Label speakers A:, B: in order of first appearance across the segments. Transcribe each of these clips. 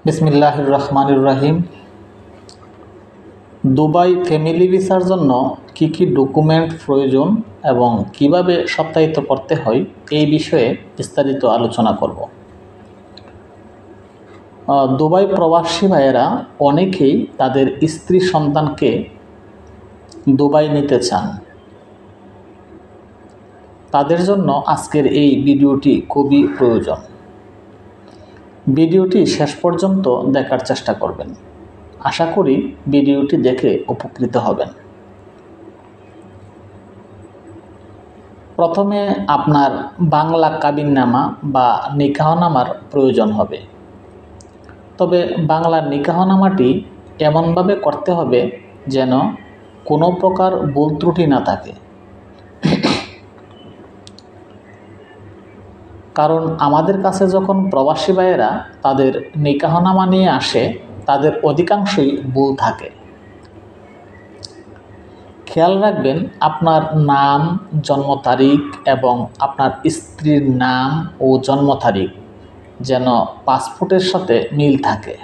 A: বিসমিল্লাহির রহমানির রহিম। Dubai family ভিসার জন্য কি কি ডকুমেন্ট প্রয়োজন এবং কিভাবে সত্যায়িত করতে হয় এই বিষয়ে বিস্তারিত আলোচনা করব। দুবাই প্রবাসী ভাইয়েরা অনেকেই তাদের স্ত্রী সন্তানকে দুবাই নিতে চান। তাদের জন্য আজকের এই ভিডিওটি খুবই প্রয়োজন। ভিডিওটি শেষ পর্যন্ত দেখার চেষ্টা করবেন। আশা করি ভিডিওটি দেখে উপকৃত হবেন। প্রথমে আপনার বাংলা কাবিননামা বা নিকাহনামার প্রয়োজন হবে। তবে বাংলার নিকাহনামাটি এমনভাবে করতে হবে যেন কোনো প্রকার ভুল ত্রুটি না থাকে। কারণ আমাদের কাছে যখন প্রবাসী ভাইয়েরা তাদের নিকাহনামা নিয়ে আসে, তাদের অধিকাংশই ভুল থাকে। খেয়াল রাখবেন আপনার নাম, জন্ম তারিখ এবং আপনার স্ত্রীর নাম ও জন্ম তারিখ যেন পাসপোর্টের সাথে মিল থাকে।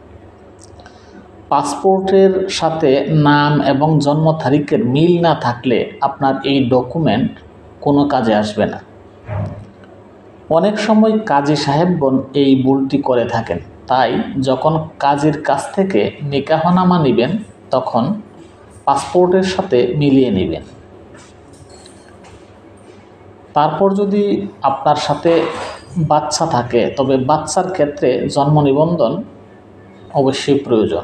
A: পাসপোর্টের সাথে নাম এবং জন্ম তারিখের মিল না থাকলে আপনার এই ডকুমেন্ট কোনো কাজে আসবে না। অনেক সময় কাজী সাহেবগণ এই ভুলটি করে থাকেন। তাই যখন কাজীর কাছ থেকে নিকাহনামা নেবেন তখন পাসপোর্টের সাথে মিলিয়ে নেবেন। তারপর যদি আপনার সাথে বাচ্চা থাকে তবে বাচ্চার ক্ষেত্রে জন্ম নিবন্ধন অবশ্যই প্রয়োজন।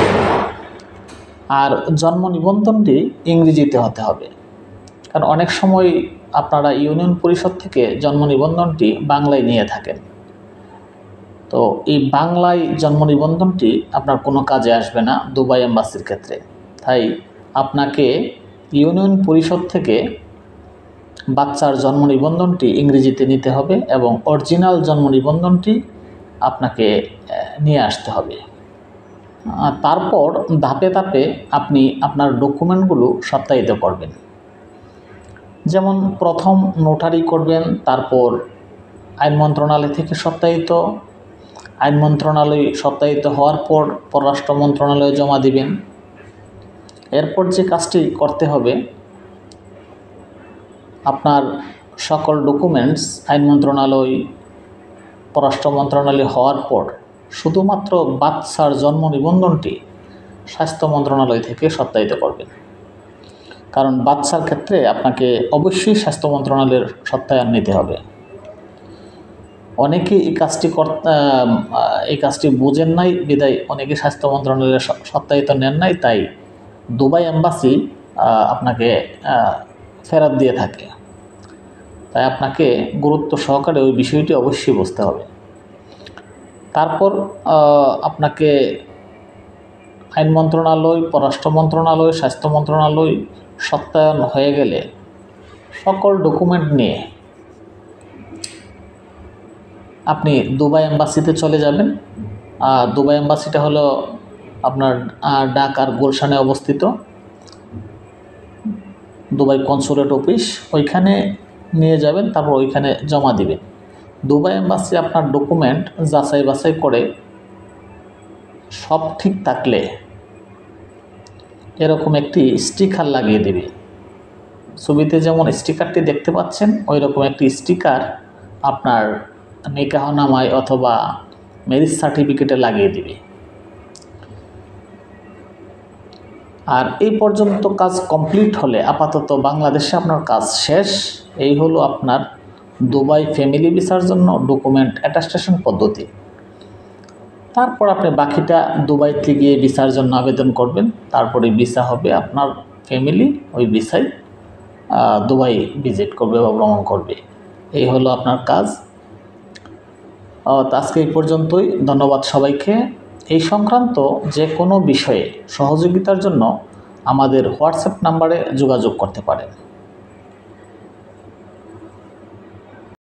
A: আর জন্ম নিবন্ধনটি ইংরেজিতে হতে হবে, কারণ অনেক সময় আপনারা ইউনিয়ন পরিষদ থেকে জন্ম নিবন্ধনটি বাংলায় নিয়ে থাকেন। তো এই বাংলায় জন্ম নিবন্ধনটি আপনার কোনো কাজে আসবে না দুবাই এম্বাসির ক্ষেত্রে। তাই আপনাকে ইউনিয়ন পরিষদ থেকে বাচ্চার জন্ম নিবন্ধনটি ইংরেজিতে নিতে হবে এবং অরিজিনাল জন্ম নিবন্ধনটি আপনাকে নিয়ে আসতে হবে। তারপর ধাপে ধাপে আপনি আপনার ডকুমেন্টগুলো সত্যায়িত করবেন। যেমন প্রথম নোটারি করবেন, তারপর আইন মন্ত্রণালয় থেকে সত্যায়িত, আইন মন্ত্রণালয় সত্যায়িত হওয়ার পর পররাষ্ট্র মন্ত্রণালয়ে জমা দিবেন। এরপর যে কাজটি করতে হবে, আপনার সকল ডকুমেন্টস আইন মন্ত্রণালয়, পররাষ্ট্র মন্ত্রণালয় হওয়ার পর শুধুমাত্র বাচ্চার জন্ম নিবন্ধনটি স্বাস্থ্য মন্ত্রণালয় থেকে সত্যায়িত করবেন। কারণ বাচ্চার ক্ষেত্রে আপনাকে অবশ্যই স্বাস্থ্য মন্ত্রণালয়ের সত্যায়ন নিতে হবে। অনেকে এই কাজটি বুঝেন নাই বিদায় অনেকে স্বাস্থ্য মন্ত্রণালয়ের সত্যায়িত নেন নাই, তাই দুবাই এম্বাসি আপনাকে ফেরত দিয়ে থাকে। তাই আপনাকে গুরুত্ব সহকারে ওই বিষয়টি অবশ্যই বুঝতে হবে। তারপর আপনাকে আইন মন্ত্রণালয়, পররাষ্ট্র মন্ত্রণালয়, স্বাস্থ্য মন্ত্রণালয় সত্যায়ন হয়ে গেলে সকল ডকুমেন্ট নিয়ে আপনি দুবাই এম্বাসিতে চলে যাবেন। দুবাই এম্বাসিটা হলো আপনার ঢাকার গুলশানে অবস্থিত দুবাই কনসুলেট অফিস, ওইখানে নিয়ে যাবেন। তারপর ওইখানে জমা দিবেন। দুবাই এম্বাসি আপনার ডকুমেন্ট যাচাই বাছাই করে সব ঠিক থাকলে এরকম একটি স্টিকার লাগিয়ে দেবে। ছবিতে যেমন স্টিকারটি দেখতে পাচ্ছেন ওই রকম একটি স্টিকার আপনার নিকাহনামায় অথবা ম্যারেজ সার্টিফিকেটে লাগিয়ে দিবে। আর এই পর্যন্ত কাজ কমপ্লিট হলে আপাতত বাংলাদেশে আপনার কাজ শেষ। এই হলো আপনার দুবাই ফ্যামিলি ভিসার জন্য ডকুমেন্ট অ্যাটাস্টেশন পদ্ধতি। তারপর আপনি বাকিটা দুবাইতে গিয়ে ভিসার জন্য আবেদন করবেন। তারপরে ভিসা হবে, আপনার ফ্যামিলি ওই ভিসায় দুবাই ভিজিট করবে বা ভ্রমণ করবে। এই হলো আপনার কাজ। আজকে এই পর্যন্তই। ধন্যবাদ সবাইকে। এই সংক্রান্ত যে কোনো বিষয়ে সহযোগিতার জন্য আমাদের হোয়াটসঅ্যাপ নাম্বারে যোগাযোগ করতে পারেন।